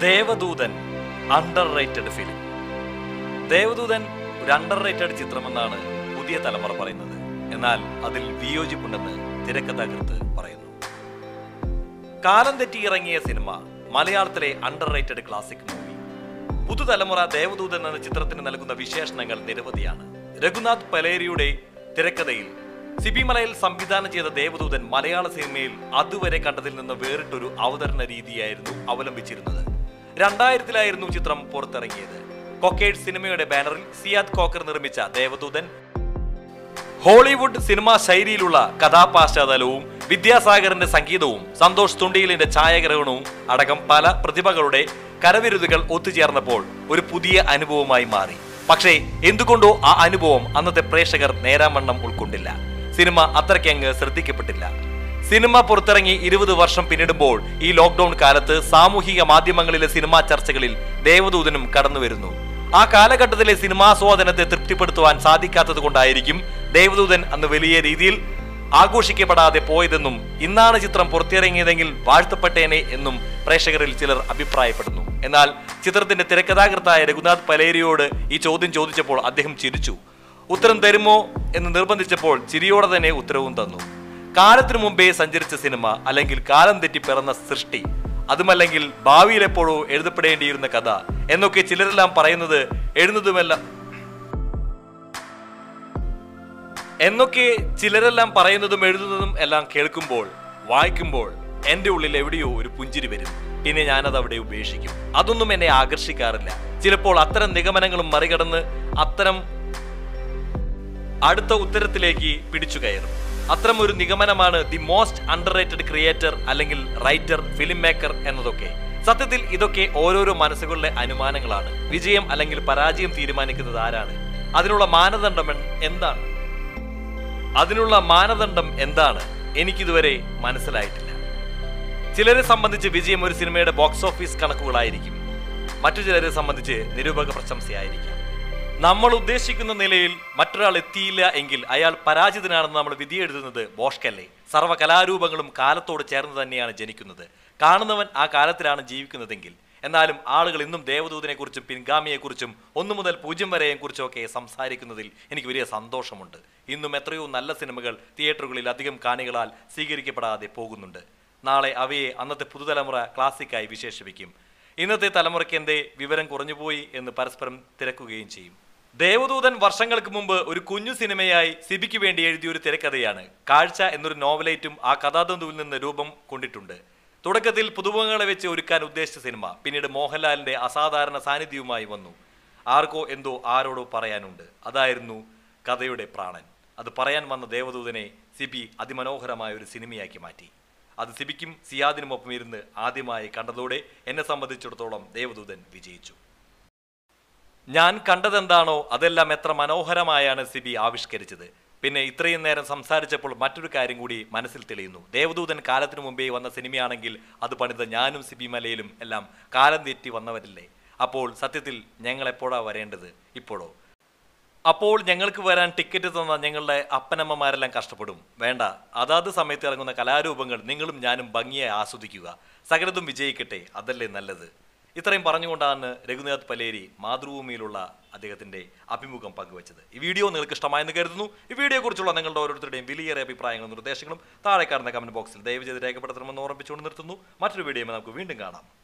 Devadoothan underrated film. Devadoothan ഒരു under rated ചിത്രമെന്നാണ് പുതിയ തലമുറ പറയുന്നത്. എന്നാൽ അതിൽ വിയോജിപ്പുണ്ടെന്ന് തിരക്കഥാകൃത്ത് പറയുന്നു. കാലം തെറ്റി ഇറങ്ങിയ സിനിമ, മലയാളത്തിലെ അണ്ടർ റേറ്റഡ് ക്ലാസിക് മൂവി. പുതുതലമുറ ദേവദൂതൻ എന്ന ചിത്രത്തിന് നൽകുന്ന വിശേഷണങ്ങൾ നിരവധിയാണ്. രഘുനാഥ് പലേരിയുടെ തിരക്കഥയിൽ സിബി മലയിൽ സംവിധാനം ചെയ്ത ദേവദൂതൻ മലയാള സിനിമയിൽ അതുവരെ കണ്ടതിൽ നിന്ന് വേറിട്ടൊരു അവതരണ രീതിയായിരുന്നു അവലംബിച്ചിരുന്നത്. 2000-ലായിരുന്നു ചിത്രം പുറത്തിറങ്ങിയത്. കൊക്കേഡ് സിനിമയുടെ ബാനറിൽ സിയാദ് കോക്കർ നിർമ്മിച്ച ദേവദൂതൻ ഹോളിവുഡ് സിനിമാ ശൈലിയിലുള്ള കഥാപാശ്ചാത്തലവും വിദ്യാസാഗറിന്റെ സംഗീതവും സന്തോഷ് തുണ്ടിയിലിന്റെ ഛായാഗ്രഹണവും അടക്കം പല പ്രതിഭകളുടെ കരവിരുതുകൾ ഒത്തുചേർന്നപ്പോൾ ഒരു പുതിയ അനുഭവമായി മാറി. പക്ഷേ എന്തുകൊണ്ടോ ആ അനുഭവം അന്നത്തെ പ്രേക്ഷകർ നേരാവണ്ണം ഉൾക്കൊണ്ടില്ല. സിനിമ അത്രയ്ക്കങ്ങ് ശ്രദ്ധിക്കപ്പെട്ടില്ല. സിനിമ പുറത്തിറങ്ങി 20 വർഷം പിന്നിടുമ്പോൾ ഈ ലോക്ക്ഡൌൺ കാലത്ത് സാമൂഹിക മാധ്യമങ്ങളിലെ സിനിമാ ചർച്ചകളിൽ ദേവദൂതനും കടന്നു വരുന്നു. ആ കാലഘട്ടത്തിലെ സിനിമാസ്വാദനത്തെ തൃപ്തിപ്പെടുത്തുവാൻ സാധിക്കാത്തത് കൊണ്ടായിരിക്കും ദേവദൂതൻ അന്ന് വലിയ രീതിയിൽ ആഘോഷിക്കപ്പെടാതെ പോയതെന്നും ഇന്നാണ് ചിത്രം പുറത്തിറങ്ങിയതെങ്കിൽ വാഴ്ത്തപ്പെട്ടേനെ എന്നും പ്രേക്ഷകരിൽ ചിലർ അഭിപ്രായപ്പെടുന്നു. എന്നാൽ ചിത്രത്തിന്റെ തിരക്കഥാകൃത്തായ രഘുനാഥ് പലേരിയോട് ഈ ചോദ്യം ചോദിച്ചപ്പോൾ അദ്ദേഹം ചിരിച്ചു. ഉത്തരം തരുമോ എന്ന് നിർബന്ധിച്ചപ്പോൾ ചിരിയോടെ തന്നെ ഉത്തരവും തന്നു. കാലത്തിനു മുമ്പേ സഞ്ചരിച്ച സിനിമ, അല്ലെങ്കിൽ കാലം തെറ്റി പിറന്ന സൃഷ്ടി, അതുമല്ലെങ്കിൽ ഭാവിയിൽ എപ്പോഴോ എഴുതപ്പെടേണ്ടിയിരുന്ന കഥ എന്നൊക്കെ ചിലരെല്ലാം പറയുന്നത് എഴുതുന്നതും എല്ലാം കേൾക്കുമ്പോൾ, വായിക്കുമ്പോൾ എന്റെ ഉള്ളിൽ എവിടെയോ ഒരു പുഞ്ചിരി വരും. പിന്നെ ഞാനത് അവിടെ ഉപേക്ഷിക്കും. അതൊന്നും എന്നെ ആകർഷിക്കാറില്ല. ചിലപ്പോൾ അത്തരം നിഗമനങ്ങളും മറികടന്ന് അത്തരം അടുത്ത ഉത്തരത്തിലേക്ക് പിടിച്ചു കയറും. അത്തരം ഒരു നിഗമനമാണ് the most underrated creator, അല്ലെങ്കിൽ റൈറ്റർ, ഫിലിം മേക്കർ എന്നതൊക്കെ. സത്യത്തിൽ ഇതൊക്കെ ഓരോരോ മനസ്സുകളുടെ അനുമാനങ്ങളാണ്. വിജയം അല്ലെങ്കിൽ പരാജയം തീരുമാനിക്കുന്നത് ആരാണ്? അതിനുള്ള മാനദണ്ഡം എന്താണ്? എനിക്കിതുവരെ മനസ്സിലായിട്ടില്ല. ചിലരെ സംബന്ധിച്ച് വിജയം ഒരു സിനിമയുടെ ബോക്സ് ഓഫീസ് കണക്കുകളായിരിക്കും. മറ്റു ചിലരെ സംബന്ധിച്ച് നിരൂപക പ്രശംസയായിരിക്കാം. നമ്മൾ ഉദ്ദേശിക്കുന്ന നിലയിൽ മറ്റൊരാൾ എത്തിയില്ല എങ്കിൽ അയാൾ പരാജിതനാണെന്ന് നമ്മൾ വിധിയെഴുതുന്നത് ബോഷ്കല്ലേ. സർവ്വ കലാരൂപങ്ങളും കാലത്തോട് ചേർന്ന് തന്നെയാണ് ജനിക്കുന്നത്. കാണുന്നവൻ ആ കാലത്തിലാണ് ജീവിക്കുന്നതെങ്കിൽ. എന്നാലും ആളുകൾ ഇന്നും ദേവദൂതനെ കുറിച്ചും പിൻഗാമിയെക്കുറിച്ചും 1 മുതൽ 0 വരെയും കുറിച്ചൊക്കെ സംസാരിക്കുന്നതിൽ എനിക്ക് വലിയ സന്തോഷമുണ്ട്. ഇന്നും എത്രയോ നല്ല സിനിമകൾ തിയേറ്ററുകളിൽ അധികം കാണികളാൽ സ്വീകരിക്കപ്പെടാതെ പോകുന്നുണ്ട്. നാളെ അവയെ അന്നത്തെ പുതുതലമുറ ക്ലാസിക്കായി വിശേഷിപ്പിക്കും. ഇന്നത്തെ തലമുറയ്ക്ക് എന്തേ വിവരം കുറഞ്ഞുപോയി എന്ന് പരസ്പരം തിരക്കുകയും ചെയ്യും. ദേവദൂതൻ വർഷങ്ങൾക്ക് മുമ്പ് ഒരു കുഞ്ഞു സിനിമയായി സിബിക്ക് വേണ്ടി എഴുതിയൊരു തിരക്കഥയാണ്. കാഴ്ച എന്നൊരു നോവലേറ്റും ആ കഥാതന്തുവിൽ നിന്ന് രൂപം കൊണ്ടിട്ടുണ്ട്. തുടക്കത്തിൽ പുതുമുഖങ്ങളെ വെച്ച് ഒരുക്കാൻ ഉദ്ദേശിച്ച സിനിമ പിന്നീട് മോഹൻലാലിന്റെ അസാധാരണ സാന്നിധ്യവുമായി വന്നു. ആർക്കോ എന്തോ ആരോടോ പറയാനുണ്ട്. അതായിരുന്നു കഥയുടെ പ്രാണൻ. അത് പറയാൻ വന്ന ദേവദൂതനെ സിബി അതിമനോഹരമായ ഒരു സിനിമയാക്കി മാറ്റി. അത് സിബിക്കും സിയാദിനുമൊപ്പം ഇരുന്ന് ആദ്യമായി കണ്ടതോടെ എന്നെ സംബന്ധിച്ചിടത്തോളം ദേവദൂതൻ വിജയിച്ചു. ഞാൻ കണ്ടതെന്താണോ അതെല്ലാം എത്ര മനോഹരമായാണ് സിബി ആവിഷ്കരിച്ചത്. പിന്നെ ഇത്രയും നേരം സംസാരിച്ചപ്പോൾ മറ്റൊരു കാര്യം കൂടി മനസ്സിൽ തെളിയുന്നു. ദേവദൂതൻ കാലത്തിനു മുമ്പേ വന്ന സിനിമയാണെങ്കിൽ അത് പണിത ഞാനും സിബി മലയിലും എല്ലാം കാലം തെറ്റി വന്നവരില്ലേ? അപ്പോൾ സത്യത്തിൽ ഞങ്ങൾ എപ്പോഴാ വരേണ്ടത്? ഇപ്പോഴോ? അപ്പോൾ ഞങ്ങൾക്ക് വരാൻ ടിക്കറ്റ് തന്ന ഞങ്ങളുടെ അപ്പനമ്മമാരെല്ലാം കഷ്ടപ്പെടും. വേണ്ട, അതാത് സമയത്ത് ഇറങ്ങുന്ന കലാരൂപങ്ങൾ നിങ്ങളും ഞാനും ഭംഗിയായി ആസ്വദിക്കുക. സകലതും വിജയിക്കട്ടെ, അതല്ലേ നല്ലത്. ഇത്രയും പറഞ്ഞുകൊണ്ടാണ് രഘുനാഥ് പലേരി മാതൃഭൂമിയിലുള്ള അദ്ദേഹത്തിന്റെ അഭിമുഖം പങ്കുവച്ചത്. ഈ വീഡിയോ നിങ്ങൾക്ക് ഇഷ്ടമായെന്ന് കരുതുന്നു. ഈ വീഡിയോയെക്കുറിച്ചുള്ള നിങ്ങളുടെ ഓരോരുത്തരുടെയും വിലയേറിയ അഭിപ്രായങ്ങളും നിർദ്ദേശങ്ങളും താഴെ കാണുന്ന കമന്റ് ബോക്സിൽ ദയവ് ചെയ്ത് രേഖപ്പെടുത്തണമെന്ന് ഓർമ്മിച്ചുകൊണ്ട് നിർത്തുന്നു. മറ്റൊരു വീഡിയോയുമായി നമുക്ക് വീണ്ടും കാണാം.